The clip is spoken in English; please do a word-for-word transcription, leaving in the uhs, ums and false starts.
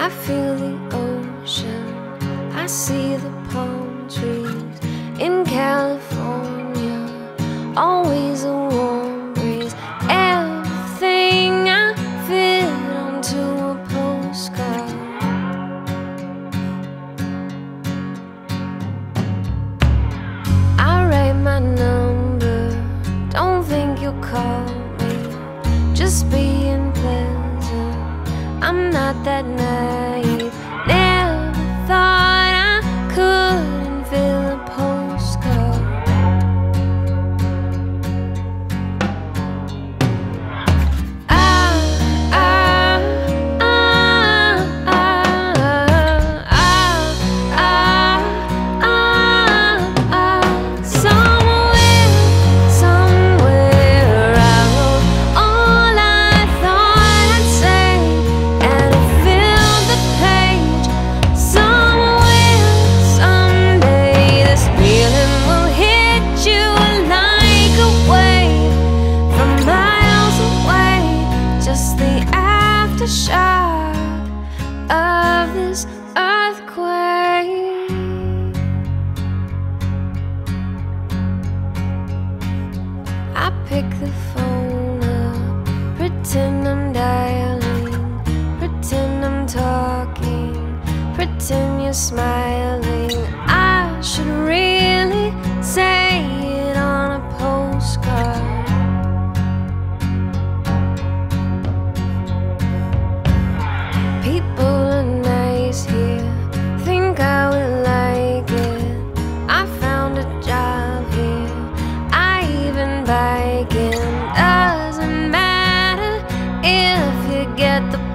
I feel the ocean, I see the palm trees in California, always a warm breeze. Everything I fit onto a postcard. I write my number, don't think you'll call me, just being pleasant. I'm not that naive. Never thought I couldn't fill a postcard. Ah, ah, ah, ah, ah, ah, ah, ah. Somewhere, somewhere I wrote all I thought I'd say, and it filled the page. Somewhere, someday, this feeling will hit you like a wave from miles away. Just the aftershock of this earthquake. I pick the phone up, pretend I'm dialing, pretend I'm talking, pretend you're smiling. I should really say it on a postcard. People are nice here, think I would like it. I found a job here, I even bike in. Doesn't matter if you get the